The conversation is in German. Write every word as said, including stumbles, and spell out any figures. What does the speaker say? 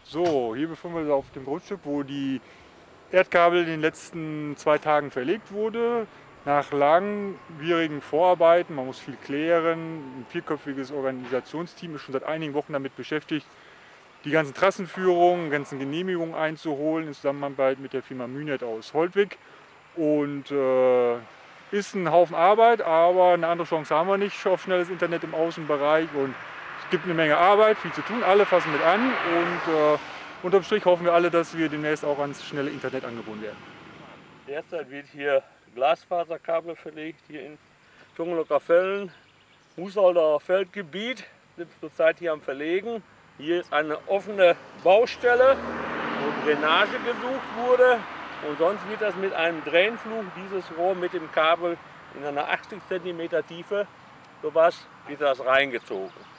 So, hier befinden wir uns auf dem Grundstück, wo die Erdkabel in den letzten zwei Tagen verlegt wurde. Nach langwierigen Vorarbeiten, man muss viel klären, ein vierköpfiges Organisationsteam ist schon seit einigen Wochen damit beschäftigt, die ganzen Trassenführungen, ganzen Genehmigungen einzuholen in Zusammenarbeit mit der Firma Münet aus Holtwig. Und äh, ist ein Haufen Arbeit, aber eine andere Chance haben wir nicht auf schnelles Internet im Außenbereich. Und es gibt eine Menge Arbeit, viel zu tun, alle fassen mit an. Und äh, unterm Strich hoffen wir alle, dass wir demnächst auch ans schnelle Internet angebunden werden. Derzeit wird hier Glasfaserkabel verlegt, hier in Tungelocker Fällen, Husholder Feldgebiet, sind zurzeit hier am Verlegen. Hier ist eine offene Baustelle, wo Drainage gesucht wurde. Und sonst wird das mit einem Drainfluch, dieses Rohr mit dem Kabel in einer achtzig Zentimeter Tiefe, sowas, wird das reingezogen.